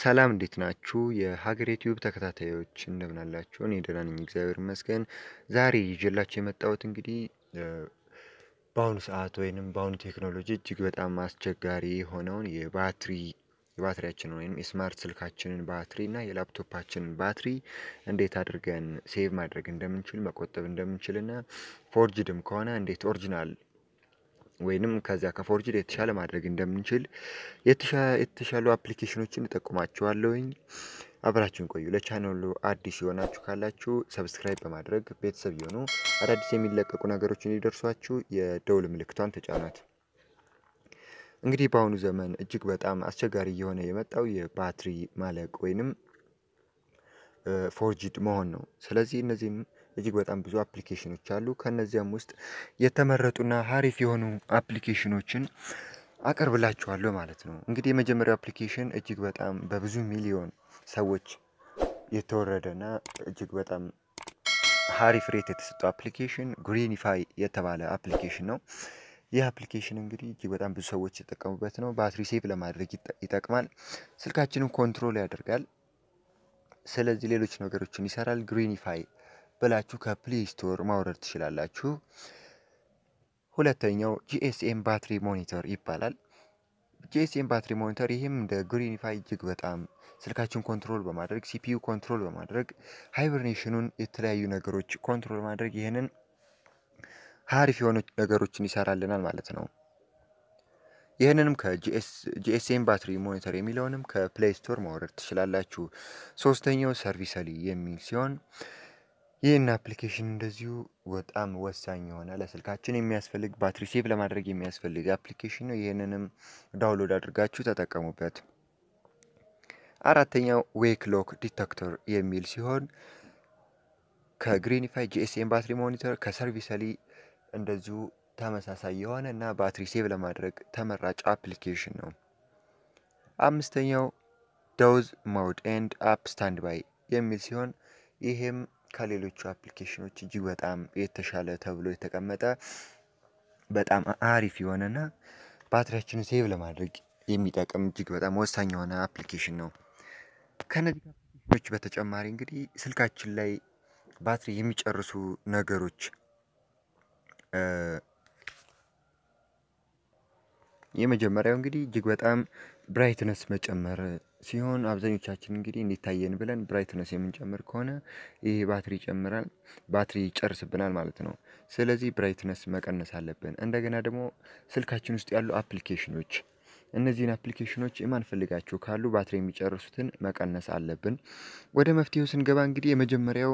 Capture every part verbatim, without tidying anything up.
ሰላም እንዴት ናችሁ? የሀገር ዩቲዩብ ተከታታዮች እንደምን አላችሁ? እኔ ደህና ነኝ እግዚአብሔር ይመስገን። ዛሬ ይዤላችሁ የመጣሁት እንግዲህ በአሁኑ ሰዓት ወይንም በአሁኑ ቴክኖሎጂ እጅግ በጣም አስቸጋሪ የሆነውን የባትሪ የባትሪያችንን ወይንም የስማርት ስልካችንን ባትሪ እና የላፕቶፓችንን ባትሪ እንዴት አድርገን ሴቭ ማድረግ እንደምንችል መቆጠብ እንደምንችልና ፎርጅድም ከሆነ እንዴት ኦሪጂናል ወይንም ከዛ ከፎርጅድ የተሻለ ማድረግ እንደምንችል የተሻሉ አፕሊኬሽኖችን እጠቁማችኋለሁኝ። አብራችሁን ቆዩ። ለቻናሉ አዲስ የሆናችሁ ካላችሁ ሰብስክራይብ በማድረግ ቤተሰብ ይሁኑ። አዳዲስ የሚለቀቁ ነገሮች እንዲደርሷችሁ የደውል ምልክቷን ተጫኗት። እንግዲህ በአሁኑ ዘመን እጅግ በጣም አስቸጋሪ የሆነ የመጣው የባትሪ ማለቅ ወይንም ፎርጅድ መሆን ነው። ስለዚህ እነዚህን እጅግ በጣም ብዙ አፕሊኬሽኖች አሉ። ከነዚያም ውስጥ የተመረጡና አሪፍ የሆኑ አፕሊኬሽኖችን አቀርብላችኋለሁ ማለት ነው። እንግዲህ የመጀመሪያው አፕሊኬሽን እጅግ በጣም በብዙ ሚሊዮን ሰዎች የተወረደና እጅግ በጣም አሪፍ ሬት የተሰጠው አፕሊኬሽን ግሪኒፋይ የተባለ አፕሊኬሽን ነው። ይህ አፕሊኬሽን እንግዲህ እጅግ በጣም ብዙ ሰዎች የተጠቀሙበት ነው። ባትሪ ሴቭ ለማድረግ ይጠቅማል። ስልካችንን ኮንትሮል ያደርጋል። ስለዚህ ሌሎች ነገሮችን ይሰራል። ግሪኒፋይ ብላችሁ ከፕሌይ ስቶር ማውረድ ትችላላችሁ። ሁለተኛው ጂኤስኤም ባትሪ ሞኒተር ይባላል። ጂኤስኤም ባትሪ ሞኒተር ይህም እንደ ግሪኒፋይ እጅግ በጣም ስልካችን ኮንትሮል በማድረግ ሲፒዩ ኮንትሮል በማድረግ ሃይበርኔሽኑን የተለያዩ ነገሮች ኮንትሮል በማድረግ ይህንን አሪፍ የሆኑ ነገሮችን ይሰራልናል ማለት ነው። ይህንንም ከጂኤስኤም ባትሪ ሞኒተር የሚለውንም ከፕሌይ ስቶር ማውረድ ትችላላችሁ። ሶስተኛው ሰርቪሰሊ የሚል ሲሆን ይህን አፕሊኬሽን እንደዚሁ በጣም ወሳኝ የሆነ ለስልካችን የሚያስፈልግ ባትሪ ሴቭ ለማድረግ የሚያስፈልግ አፕሊኬሽን ነው። ይህንንም ዳውንሎድ አድርጋችሁ ተጠቀሙበት። አራተኛው ዌክ ሎክ ዲቴክተር የሚል ሲሆን ከግሪኒፋይ ጂኤስኤም ባትሪ ሞኒተር ከሰርቪሰሊ እንደዚሁ ተመሳሳይ የሆነ እና ባትሪ ሴቭ ለማድረግ ተመራጭ አፕሊኬሽን ነው። አምስተኛው ዶዝ ሞድ ኤንድ አፕ ስታንድ ባይ የሚል ሲሆን ይህም ከሌሎቹ አፕሊኬሽኖች እጅግ በጣም የተሻለ ተብሎ የተቀመጠ በጣም አሪፍ የሆነና ባትሪያችንን ሴቭ ለማድረግ የሚጠቅም እጅግ በጣም ወሳኝ የሆነ አፕሊኬሽን ነው። ከነዚህ አፕሊኬሽኖች በተጨማሪ እንግዲህ ስልካችን ላይ ባትሪ የሚጨርሱ ነገሮች የመጀመሪያው እንግዲህ እጅግ በጣም ብራይትነስ መጨመር ሲሆን አብዛኞቻችን እንግዲህ እንዲታየን ብለን ብራይትነስ የምንጨምር ከሆነ ይሄ ባትሪ ይጨምራል፣ ባትሪ ይጨርስብናል ማለት ነው። ስለዚህ ብራይትነስ መቀነስ አለብን። እንደገና ደግሞ ስልካችን ውስጥ ያሉ አፕሊኬሽኖች እነዚህን አፕሊኬሽኖች የማንፈልጋቸው ካሉ ባትሪ የሚጨርሱትን መቀነስ አለብን። ወደ መፍትሄው ስንገባ እንግዲህ የመጀመሪያው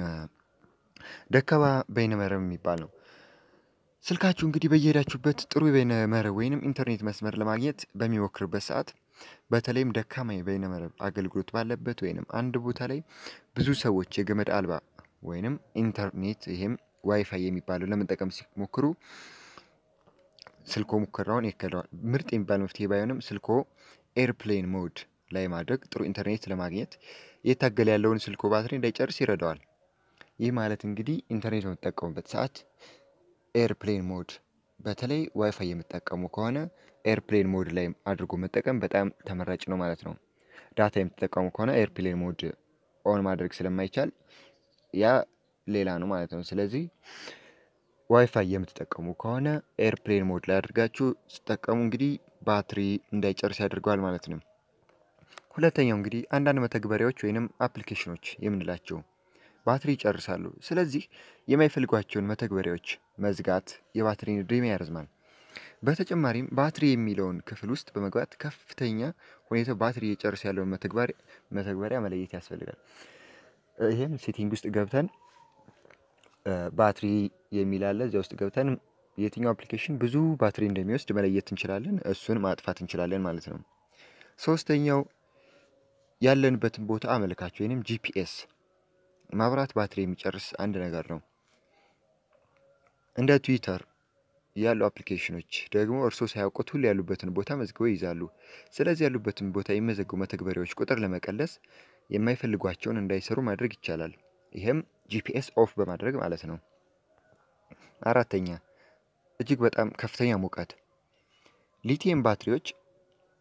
ደካማ በይነመረብ የሚባል ነው። ስልካችሁ እንግዲህ በየሄዳችሁበት ጥሩ የበይነመረብ ወይንም ኢንተርኔት መስመር ለማግኘት በሚሞክርበት ሰዓት በተለይም ደካማ የበይነመረብ አገልግሎት ባለበት ወይንም አንድ ቦታ ላይ ብዙ ሰዎች የገመድ አልባ ወይንም ኢንተርኔት ይሄም ዋይፋይ የሚባለው ለመጠቀም ሲሞክሩ ስልኮ ሙከራውን ያከለዋል። ምርጥ የሚባል መፍትሄ ባይሆንም ስልኮ ኤርፕሌን ሞድ ላይ ማድረግ ጥሩ ኢንተርኔት ለማግኘት የታገለ ያለውን ስልኮ ባትሪ እንዳይጨርስ ይረዳዋል። ይህ ማለት እንግዲህ ኢንተርኔት በምትጠቀሙበት ሰዓት ኤርፕሌን ሞድ በተለይ ዋይፋይ የምትጠቀሙ ከሆነ ኤርፕሌን ሞድ ላይ አድርጎ መጠቀም በጣም ተመራጭ ነው ማለት ነው። ዳታ የምትጠቀሙ ከሆነ ኤርፕሌን ሞድ ኦን ማድረግ ስለማይቻል ያ ሌላ ነው ማለት ነው። ስለዚህ ዋይፋይ የምትጠቀሙ ከሆነ ኤርፕሌን ሞድ ላይ አድርጋችሁ ስትጠቀሙ እንግዲህ ባትሪ እንዳይጨርስ ያደርገዋል ማለት ነው። ሁለተኛው እንግዲህ አንዳንድ መተግበሪያዎች ወይንም አፕሊኬሽኖች የምንላቸው ባትሪ ይጨርሳሉ። ስለዚህ የማይፈልጓቸውን መተግበሪያዎች መዝጋት የባትሪን ዕድሜ ያረዝማል። በተጨማሪም ባትሪ የሚለውን ክፍል ውስጥ በመግባት ከፍተኛ ሁኔታ ባትሪ እየጨርስ ያለውን መተግበሪያ መለየት ያስፈልጋል። ይሄም ሴቲንግ ውስጥ ገብተን ባትሪ የሚል አለ። እዚያ ውስጥ ገብተን የትኛው አፕሊኬሽን ብዙ ባትሪ እንደሚወስድ መለየት እንችላለን። እሱን ማጥፋት እንችላለን ማለት ነው። ሶስተኛው ያለንበትን ቦታ አመልካች ወይንም ጂፒኤስ ማብራት ባትሪ የሚጨርስ አንድ ነገር ነው። እንደ ትዊተር ያሉ አፕሊኬሽኖች ደግሞ እርስዎ ሳያውቁት ሁሉ ያሉበትን ቦታ መዝግበው ይይዛሉ። ስለዚህ ያሉበትን ቦታ የሚመዘግቡ መተግበሪያዎች ቁጥር ለመቀነስ የማይፈልጓቸውን እንዳይሰሩ ማድረግ ይቻላል። ይሄም ጂፒኤስ ኦፍ በማድረግ ማለት ነው። አራተኛ እጅግ በጣም ከፍተኛ ሙቀት ሊቲየም ባትሪዎች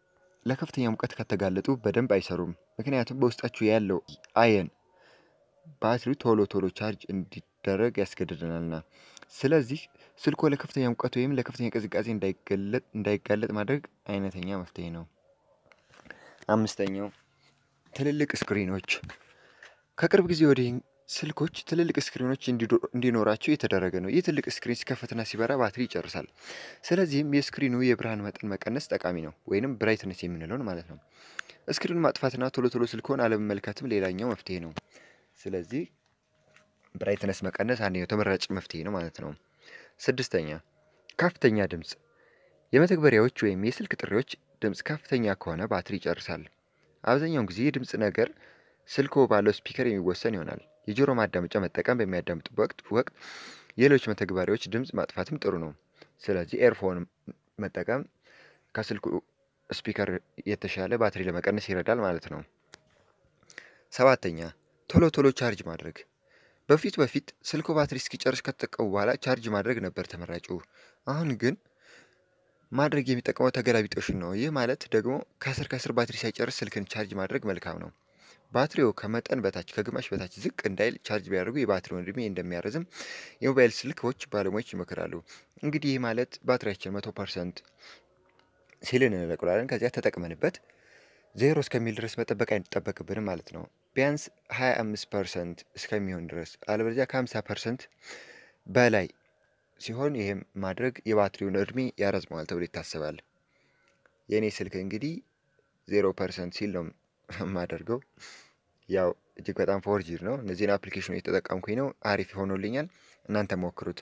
ለከፍተኛ ሙቀት ከተጋለጡ በደንብ አይሰሩም። ምክንያቱም በውስጣቸው ያለው አየን ባትሪው ቶሎ ቶሎ ቻርጅ እንዲደረግ ያስገድደናልና። ስለዚህ ስልኮ ለከፍተኛ ሙቀት ወይም ለከፍተኛ ቅዝቃዜ እንዳይጋለጥ እንዳይጋለጥ ማድረግ አይነተኛ መፍትሄ ነው። አምስተኛው ትልልቅ ስክሪኖች። ከቅርብ ጊዜ ወዲህ ስልኮች ትልልቅ ስክሪኖች እንዲኖራቸው የተደረገ ነው። ይህ ትልቅ ስክሪን ሲከፈትና ሲበራ ባትሪ ይጨርሳል። ስለዚህም የስክሪኑ የብርሃን መጠን መቀነስ ጠቃሚ ነው፣ ወይንም ብራይትነስ የምንለውን ማለት ነው። ስክሪኑን ማጥፋትና ቶሎ ቶሎ ስልኮን አለመመልከትም ሌላኛው መፍትሄ ነው። ስለዚህ ብራይትነስ መቀነስ አንደኛው ተመራጭ መፍትሄ ነው ማለት ነው። ስድስተኛ ከፍተኛ ድምጽ። የመተግበሪያዎች ወይም የስልክ ጥሪዎች ድምጽ ከፍተኛ ከሆነ ባትሪ ይጨርሳል። አብዛኛውን ጊዜ የድምጽ ነገር ስልኮ ባለው ስፒከር የሚወሰን ይሆናል። የጆሮ ማዳመጫ መጠቀም በሚያዳምጡበት ወቅት ወቅት የሌሎች መተግበሪያዎች ድምጽ ማጥፋትም ጥሩ ነው። ስለዚህ ኤርፎን መጠቀም ከስልኩ ስፒከር የተሻለ ባትሪ ለመቀነስ ይረዳል ማለት ነው። ሰባተኛ ቶሎ ቶሎ ቻርጅ ማድረግ። በፊት በፊት ስልኮ ባትሪ እስኪጨርስ ከተጠቀሙ በኋላ ቻርጅ ማድረግ ነበር ተመራጩ። አሁን ግን ማድረግ የሚጠቅመው ተገላቢጦሽን ነው። ይህ ማለት ደግሞ ከስር ከስር ባትሪ ሳይጨርስ ስልክን ቻርጅ ማድረግ መልካም ነው። ባትሪው ከመጠን በታች ከግማሽ በታች ዝቅ እንዳይል ቻርጅ ቢያደርጉ የባትሪውን እድሜ እንደሚያረዝም የሞባይል ስልኮች ባለሙያዎች ይመክራሉ። እንግዲህ ይህ ማለት ባትሪያችን መቶ ፐርሰንት ሲልን እንለቅላለን። ከዚያ ተጠቅመንበት ዜሮ እስከሚል ድረስ መጠበቅ አይጠበቅብንም ማለት ነው። ቢያንስ ሀያ አምስት ፐርሰንት እስከሚሆን ድረስ አለበለዚያ ከሀምሳ ፐርሰንት በላይ ሲሆን ይህም ማድረግ የባትሪውን እድሜ ያረዝመዋል ተብሎ ይታሰባል። የእኔ ስልክ እንግዲህ ዜሮ ፐርሰንት ሲል ነው የማደርገው። ያው እጅግ በጣም ፎርጂድ ነው። እነዚህን አፕሊኬሽኖች የተጠቀምኩኝ ነው። አሪፍ ሆኖልኛል። እናንተ ሞክሩት።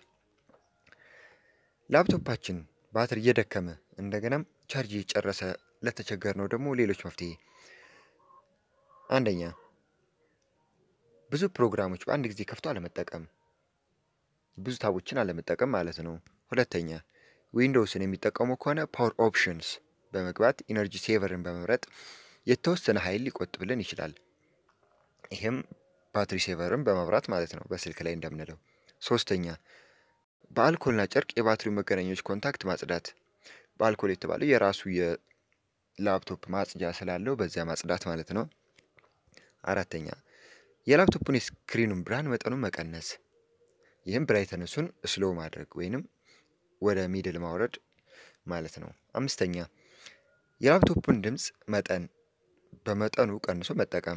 ላፕቶፓችን ባትሪ እየደከመ እንደገናም ቻርጅ እየጨረሰ ለተቸገር ነው ደግሞ ሌሎች መፍትሄ። አንደኛ ብዙ ፕሮግራሞች በአንድ ጊዜ ከፍቶ አለመጠቀም፣ ብዙ ታቦችን አለመጠቀም ማለት ነው። ሁለተኛ ዊንዶውስን የሚጠቀሙ ከሆነ ፓወር ኦፕሽንስ በመግባት ኢነርጂ ሴቨርን በመምረጥ የተወሰነ ኃይል ሊቆጥብልን ይችላል። ይህም ባትሪ ሴቨርን በመብራት ማለት ነው፣ በስልክ ላይ እንደምንለው። ሶስተኛ በአልኮልና ጨርቅ የባትሪው መገናኛዎች ኮንታክት ማጽዳት። በአልኮል የተባለው የራሱ የላፕቶፕ ማጽጃ ስላለው በዚያ ማጽዳት ማለት ነው። አራተኛ የላፕቶፑን የስክሪኑን ብርሃን መጠኑን መቀነስ። ይህም ብራይትነሱን ስሎ ማድረግ ወይንም ወደ ሚድል ማውረድ ማለት ነው። አምስተኛ የላፕቶፑን ድምጽ መጠን በመጠኑ ቀንሶ መጠቀም።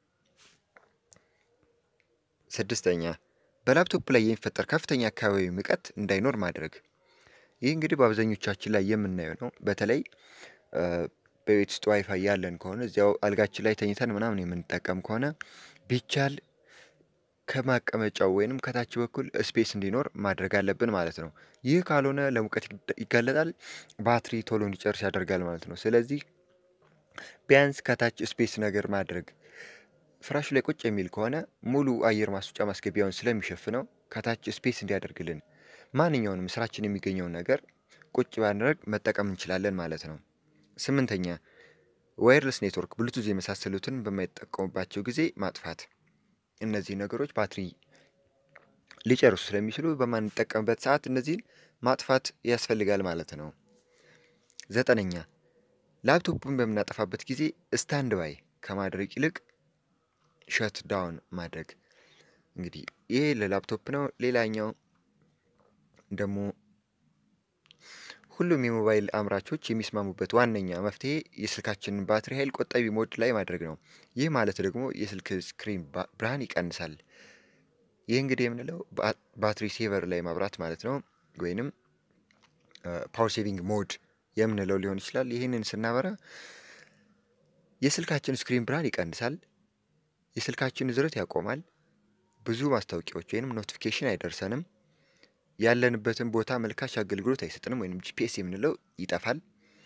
ስድስተኛ በላፕቶፕ ላይ የሚፈጠር ከፍተኛ አካባቢ ሙቀት እንዳይኖር ማድረግ። ይህ እንግዲህ በአብዛኞቻችን ላይ የምናየው ነው። በተለይ በቤት ውስጥ ዋይፋይ ያለን ከሆነ እዚያው አልጋችን ላይ ተኝተን ምናምን የምንጠቀም ከሆነ ቢቻል ከማቀመጫው ወይንም ከታች በኩል ስፔስ እንዲኖር ማድረግ አለብን ማለት ነው። ይህ ካልሆነ ለሙቀት ይጋለጣል፣ ባትሪ ቶሎ እንዲጨርስ ያደርጋል ማለት ነው። ስለዚህ ቢያንስ ከታች ስፔስ ነገር ማድረግ። ፍራሹ ላይ ቁጭ የሚል ከሆነ ሙሉ አየር ማስወጫ ማስገቢያውን ስለሚሸፍነው ከታች ስፔስ እንዲያደርግልን ማንኛውንም ስራችን የሚገኘውን ነገር ቁጭ ባንደረግ መጠቀም እንችላለን ማለት ነው። ስምንተኛ ዋየርለስ ኔትወርክ ብሉቱዝ የመሳሰሉትን በማይጠቀሙባቸው ጊዜ ማጥፋት። እነዚህ ነገሮች ባትሪ ሊጨርሱ ስለሚችሉ በማንጠቀምበት ሰዓት እነዚህን ማጥፋት ያስፈልጋል ማለት ነው። ዘጠነኛ ላፕቶፑን በምናጠፋበት ጊዜ ስታንድ ባይ ከማድረግ ይልቅ ሸት ዳውን ማድረግ። እንግዲህ ይሄ ለላፕቶፕ ነው። ሌላኛው ደግሞ ሁሉም የሞባይል አምራቾች የሚስማሙበት ዋነኛ መፍትሄ የስልካችንን ባትሪ ኃይል ቆጣቢ ሞድ ላይ ማድረግ ነው። ይህ ማለት ደግሞ የስልክ ስክሪን ብርሃን ይቀንሳል። ይህ እንግዲህ የምንለው ባትሪ ሴቨር ላይ ማብራት ማለት ነው፣ ወይንም ፓወር ሴቪንግ ሞድ የምንለው ሊሆን ይችላል። ይህንን ስናበራ የስልካችን ስክሪን ብርሃን ይቀንሳል፣ የስልካችን ንዝረት ያቆማል፣ ብዙ ማስታወቂያዎች ወይንም ኖቲፊኬሽን አይደርሰንም፣ ያለንበትን ቦታ መልካሽ አገልግሎት አይሰጥንም፣ ወይንም ጂፒኤስ የምንለው ይጠፋል።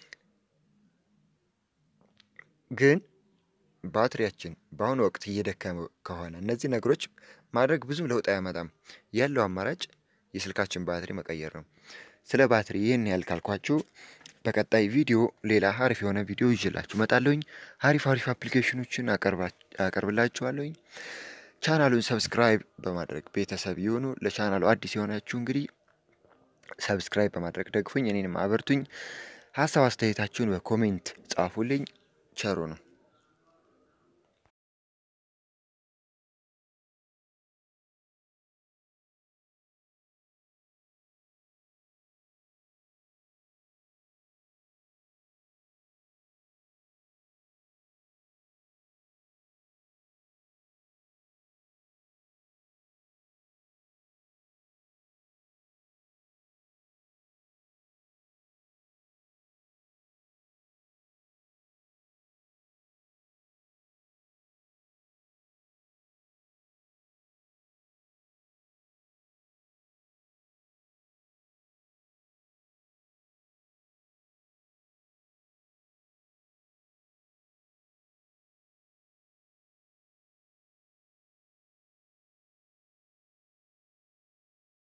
ግን ባትሪያችን በአሁኑ ወቅት እየደከመ ከሆነ እነዚህ ነገሮች ማድረግ ብዙም ለውጥ አያመጣም። ያለው አማራጭ የስልካችን ባትሪ መቀየር ነው። ስለ ባትሪ ይህን ያህል ካልኳችሁ በቀጣይ ቪዲዮ ሌላ አሪፍ የሆነ ቪዲዮ ይዤላችሁ እመጣለሁኝ። አሪፍ አሪፍ አፕሊኬሽኖችን አቀርብላችኋለሁኝ። ቻናሉን ሰብስክራይብ በማድረግ ቤተሰብ ይሁኑ። ለቻናሉ አዲስ የሆናችሁ እንግዲህ ሰብስክራይብ በማድረግ ደግፉኝ፣ እኔንም አበርቱኝ። ሀሳብ አስተያየታችሁን በኮሜንት ጻፉልኝ። ቸሩ ነው።